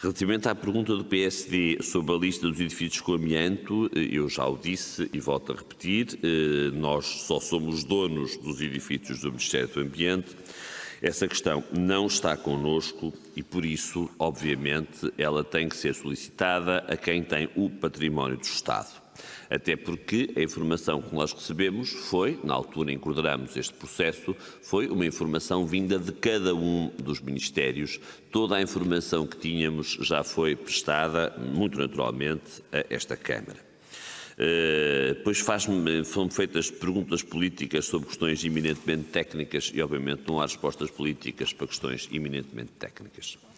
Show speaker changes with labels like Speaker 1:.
Speaker 1: Relativamente à pergunta do PSD sobre a lista dos edifícios com amianto, eu já o disse e volto a repetir, nós só somos donos dos edifícios do Ministério do Ambiente. Essa questão não está connosco e, por isso, obviamente, ela tem que ser solicitada a quem tem o património do Estado. Até porque a informação que nós recebemos foi, na altura em que coordenamos este processo, foi uma informação vinda de cada um dos ministérios. Toda a informação que tínhamos já foi prestada, muito naturalmente, a esta Câmara. Depois são feitas perguntas políticas sobre questões eminentemente técnicas e, obviamente, não há respostas políticas para questões eminentemente técnicas.